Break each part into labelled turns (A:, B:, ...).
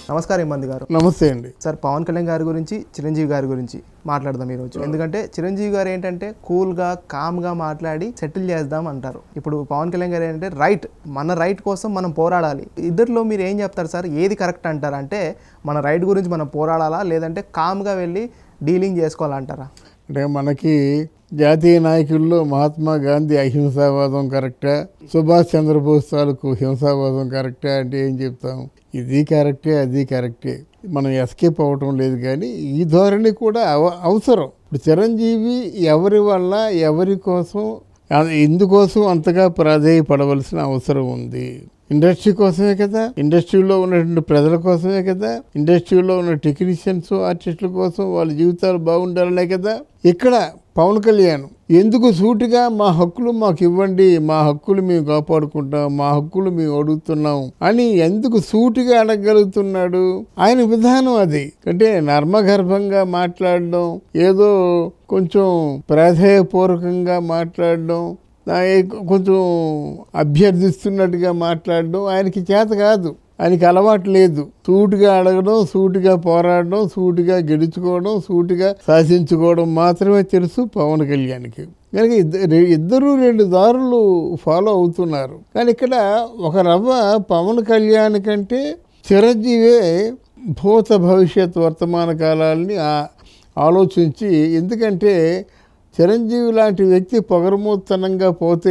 A: నమస్కారం ఇమ్మంది గారు.
B: నమస్తే అండి
A: సార్. పవన్ కళ్యాణ్ గారి గురించి, చిరంజీవి గారి గురించి మాట్లాడదాం ఈరోజు. ఎందుకంటే చిరంజీవి గారు ఏంటంటే కూల్గా కామ్గా మాట్లాడి సెటిల్ చేద్దాం అంటారు. ఇప్పుడు పవన్ కళ్యాణ్ గారు ఏంటంటే మన రైట్ కోసం మనం పోరాడాలి. ఇద్దరిలో మీరు ఏం చెప్తారు సార్? ఏది కరెక్ట్ అంటారు? అంటే మన రైట్ గురించి మనం పోరాడాలా, లేదంటే కామ్గా వెళ్ళి డీలింగ్ చేసుకోవాలంటారా?
B: అంటే మనకి జాతీయ నాయకుల్లో మహాత్మా గాంధీ అహింసావాదం కరెక్టా, సుభాష్ చంద్రబోస్ తాలూకు హింసావాదం కరెక్టా అంటే ఏం చెప్తాం? ఇది కరెక్టే, అది కరెక్టే. మనం ఎస్కేప్ అవ్వటం లేదు. కానీ ఈ ధోరణి కూడా అవసరం. ఇప్పుడు చిరంజీవి ఎవరి వల్ల, ఎవరి కోసం, ఎందుకోసం అంతగా ప్రాధేయపడవలసిన అవసరం ఉంది? ఇండస్ట్రీ కోసమే కదా, ఇండస్ట్రీలో ఉన్నటువంటి ప్రజల కోసమే కదా, ఇండస్ట్రీలో ఉన్న టెక్నీషియన్స్, ఆర్టిస్టుల కోసం, వాళ్ళ జీవితాలు బాగుండాలనే కదా. ఇక్కడ పవన్ కళ్యాణ్ ఎందుకు సూటిగా మా హక్కులు మాకు ఇవ్వండి, మా హక్కులు మేము కాపాడుకుంటాం, మా హక్కులు మేము అడుగుతున్నాం అని ఎందుకు సూటిగా అడగలుగుతున్నాడు? ఆయన విధానం అది. అంటే నర్మగర్భంగా మాట్లాడడం, ఏదో కొంచెం ప్రాధేయపూర్వకంగా మాట్లాడడం, కొంచెం అభ్యర్థిస్తున్నట్టుగా మాట్లాడడం ఆయనకి చేత కాదు, ఆయనకి అలవాటు లేదు. సూటిగా అడగడం, సూటిగా పోరాడడం, సూటిగా గెలుచుకోవడం, సూటిగా శాసించుకోవడం మాత్రమే తెలుసు పవన్ కళ్యాణ్కి. కనుక ఇద్దరు రెండు దారులు ఫాలో అవుతున్నారు. కానీ ఇక్కడ ఒక రవ్వ పవన్ కళ్యాణ్ కంటే చిరంజీవే భూత భవిష్యత్ వర్తమాన కాలాలని ఆలోచించి, ఎందుకంటే చిరంజీవి లాంటి వ్యక్తి పొగరమూతనంగా పోతే,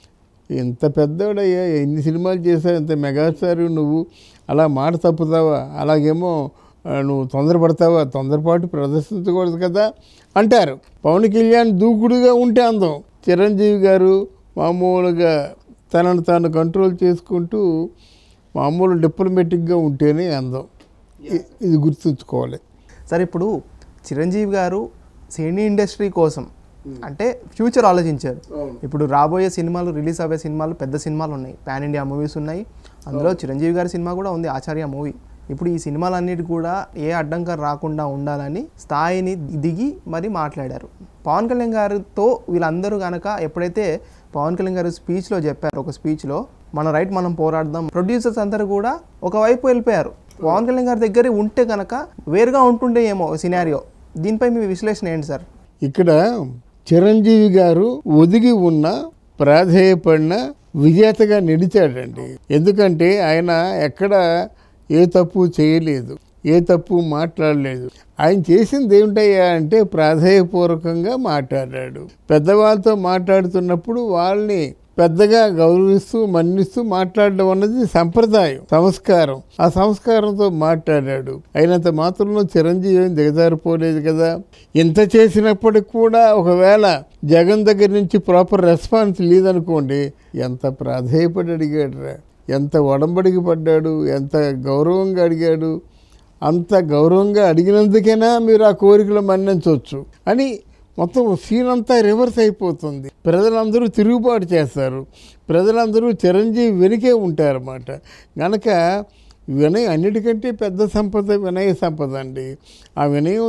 B: ఇంత పెద్దవాడయ్యా, ఎన్ని సినిమాలు చేశావు, ఇంత మెగాస్టార్ నువ్వు, అలా మాట తప్పుతావా, అలాగేమో నువ్వు తొందరపడతావా, తొందరపాటు ప్రదర్శించకూడదు కదా అంటారు. పవన్ కళ్యాణ్ దూకుడుగా ఉంటే అందం, చిరంజీవి గారు మామూలుగా తనను తాను కంట్రోల్ చేసుకుంటూ మామూలు డిప్లొమాటిక్గా ఉంటేనే అందం. ఇది గుర్తుంచుకోవాలి.
A: సరే, ఇప్పుడు చిరంజీవి గారు సినీ ఇండస్ట్రీ కోసం అంటే ఫ్యూచర్ ఆలోచించారు. ఇప్పుడు రాబోయే సినిమాలు, రిలీజ్ అయ్యే సినిమాలు పెద్ద సినిమాలు ఉన్నాయి, పాన్ ఇండియా మూవీస్ ఉన్నాయి. అందులో చిరంజీవి గారి సినిమా కూడా ఉంది, ఆచార్య మూవీ. ఇప్పుడు ఈ సినిమాలన్నిటి కూడా ఏ అడ్డంకం రాకుండా ఉండాలని స్థాయిని దిగి మరి మాట్లాడారు. పవన్ కళ్యాణ్ గారితో వీళ్ళందరూ కనుక ఎప్పుడైతే పవన్ కళ్యాణ్ గారు స్పీచ్లో చెప్పారు, ఒక స్పీచ్లో మన రైట్ మనం పోరాడదాం, ప్రొడ్యూసర్స్ అందరూ కూడా ఒకవైపు వెళ్ళిపోయారు. పవన్ కళ్యాణ్ గారి దగ్గర ఉంటే కనుక వేరుగా ఉంటుండే ఏమో సినారియో. దీనిపై మీ విశ్లేషణ ఏంటి సార్?
B: ఇక్కడ చిరంజీవి గారు ఒదిగి ఉన్న, ప్రాధేయపడిన విజేతగా నిలిచాడండి. ఎందుకంటే ఆయన ఎక్కడ ఏ తప్పు చేయలేదు, ఏ తప్పు మాట్లాడలేదు. ఆయన చేసింది ఏమిటయ్యా అంటే ప్రాధేయపూర్వకంగా మాట్లాడాడు. పెద్దవాళ్ళతో మాట్లాడుతున్నప్పుడు వాళ్ళని పెద్దగా గౌరవిస్తూ మన్నిస్తూ మాట్లాడడం అన్నది సంప్రదాయం, సంస్కారం. ఆ సంస్కారంతో మాట్లాడాడు. అయినంత మాత్రంలో చిరంజీవి దిగజారిపోలేదు కదా. ఇంత చేసినప్పటికి కూడా ఒకవేళ జగన్ దగ్గర నుంచి ప్రాపర్ రెస్పాన్స్ లేదనుకోండి, ఎంత ప్రాధేయపడి అడిగాడురా, ఎంత ఒడంబడికి పడ్డాడు, ఎంత గౌరవంగా అడిగాడు. అంత గౌరవంగా అడిగినందుకైనా మీరు ఆ కోరికలు మన్నించవచ్చు అని మొత్తం సీన్ అంతా రివర్స్ అయిపోతుంది. ప్రజలందరూ తిరుగుబాటు చేస్తారు, ప్రజలందరూ చిరంజీవి వెనుకే ఉంటారన్నమాట. కనుక వినయం అన్నిటికంటే పెద్ద సంపద వినయ సంపద అండి. ఆ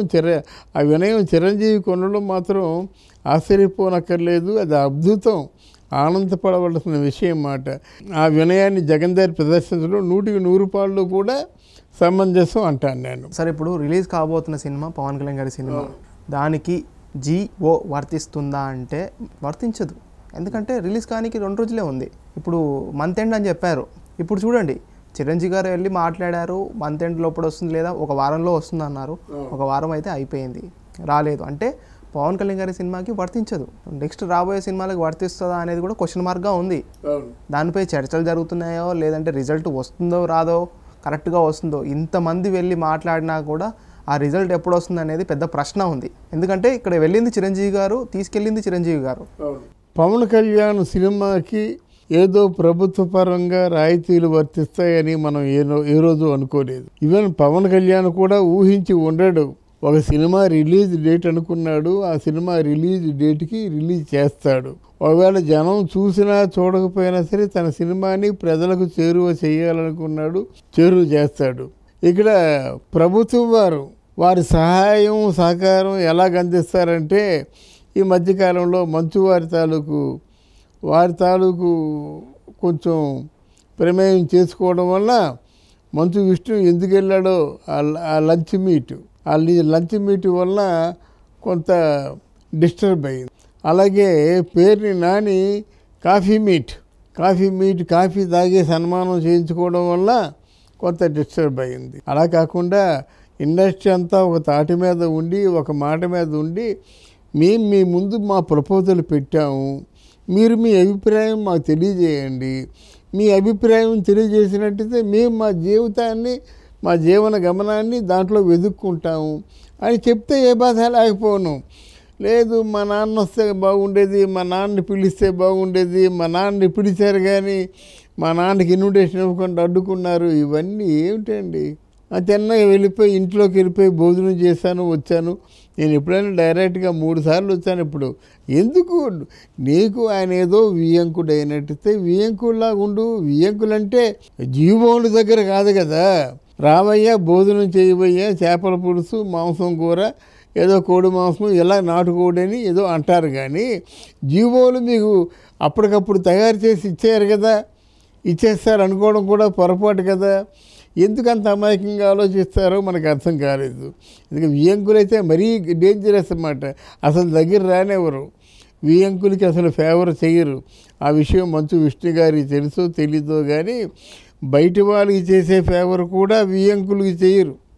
B: వినయం చిరంజీవి కొనలో మాత్రం ఆశ్చర్యపోనక్కర్లేదు, అది అద్భుతం, ఆనందపడవలసిన విషయం మాట. ఆ వినయాన్ని జగన్ దగ్గర ప్రదర్శించడం 100% కూడా సమంజసం అంటాను నేను.
A: సరే, ఇప్పుడు రిలీజ్ కాబోతున్న సినిమా పవన్ కళ్యాణ్ గారి సినిమా, దానికి GO వర్తిస్తుందా అంటే వర్తించదు. ఎందుకంటే రిలీజ్ కానికి 2 రోజులే ఉంది. ఇప్పుడు మంత్ ఎండ్ అని చెప్పారు. ఇప్పుడు చూడండి, చిరంజీవి గారు వెళ్ళి మాట్లాడారు, మంత్ ఎండ్ లోపల వస్తుంది లేదా ఒక వారంలో వస్తుంది అన్నారు. ఒక వారం అయితే అయిపోయింది, రాలేదు. అంటే పవన్ కళ్యాణ్ గారి సినిమాకి వర్తించదు. నెక్స్ట్ రాబోయే సినిమాలకు వర్తిస్తుందా అనేది కూడా క్వశ్చన్ మార్క్గా ఉంది. దానిపై చర్చలు జరుగుతున్నాయో, లేదంటే రిజల్ట్ వస్తుందో రాదో, కరెక్ట్గా వస్తుందో, ఇంతమంది వెళ్ళి మాట్లాడినా కూడా ఆ రిజల్ట్ ఎప్పుడు వస్తుంది అనేది పెద్ద ప్రశ్న ఉంది. ఎందుకంటే ఇక్కడ వెళ్ళింది చిరంజీవి గారు, తీసుకెళ్ళింది చిరంజీవి గారు.
B: పవన్ కళ్యాణ్ సినిమాకి ఏదో ప్రభుత్వ పరంగా రాయితీలు వర్తిస్తాయని మనం ఏ రోజు అనుకోలేదు. ఈవెన్ పవన్ కళ్యాణ్ కూడా ఊహించి ఉండడు. ఒక సినిమా రిలీజ్ డేట్ అనుకున్నాడు, ఆ సినిమా రిలీజ్ డేట్కి రిలీజ్ చేస్తాడు. ఒకవేళ జనం చూసినా చూడకపోయినా సరే తన సినిమాని ప్రజలకు చేరువ చేయాలనుకున్నాడు, చేరువ చేస్తాడు. ఇక్కడ ప్రభుత్వం వారి సహాయం సహకారం ఎలాగ అందిస్తారంటే, ఈ మధ్యకాలంలో మంచువారి తాలూకు కొంచెం ప్రమేయం చేసుకోవడం వల్ల మంచు విష్ణు ఎందుకు వెళ్ళాడో ఆ లంచ్ మీట్ లంచ్ మీట్ వల్ల కొంత డిస్టర్బ్ అయింది. అలాగే పేరుని నాని కాఫీ తాగే సన్మానం చేయించుకోవడం వల్ల కొంత డిస్టర్బ్ అయింది. అలా కాకుండా ఇండస్ట్రీ అంతా ఒక తాటి మీద ఉండి ఒక మాట మీద ఉండి మేము మీ ముందు మా ప్రపోజల్ పెట్టాము, మీరు మీ అభిప్రాయం మాకు తెలియజేయండి, మీ అభిప్రాయం తెలియజేసినట్టయితే మేము మా జీవితాన్ని మా జీవన గమనాన్ని దాంట్లో వెతుక్కుంటాము అని చెప్తే ఏ బాధ లేకపోను. లేదు మా నాన్న వస్తే బాగుండేది, మా నాన్నని పిలిస్తే బాగుండేది, మా నాన్నని పిలిచారు కానీ మా నాన్నకి ఇన్విటేషన్ ఇవ్వకుండా అడ్డుకున్నారు, ఇవన్నీ ఏమిటండి? చెన్నై వెళ్ళిపోయి ఇంట్లోకి వెళ్ళిపోయి భోజనం చేశాను వచ్చాను. నేను ఎప్పుడైనా డైరెక్ట్గా 3 సార్లు వచ్చాను. ఇప్పుడు ఎందుకు నీకు ఆయన ఏదో వియ్యంకుడు అయినట్టయితే వియ్యంకుడిలాగా ఉండు. వియ్యంకులంటే జీవోళ్ళ దగ్గర కాదు కదా. రావయ్యా భోజనం చేయబోయ్యా, చేపల పులుసు మాంసం కూర ఏదో కోడి మాంసం ఇలా నాటుకోడని ఏదో అంటారు కానీ జీవోలు మీకు అప్పటికప్పుడు తయారు చేసి ఇచ్చారు కదా, ఇచ్చేస్తారు అనుకోవడం కూడా పొరపాటు కదా. ఎందుకంత అమాయకంగా ఆలోచిస్తారో మనకు అర్థం కాలేదు. ఎందుకంటే వియ్యంకులైతే మరీ డేంజరస్ అన్నమాట. అసలు దగ్గర రానివ్వరు, వియ్యంకులకి అసలు ఫేవర్ చేయరు. ఆ విషయం మంచు విష్ణు గారికి తెలుసో తెలీదో కానీ బయట వాళ్ళకి చేసే ఫేవర్ కూడా వియ్యంకులకి చేయరు.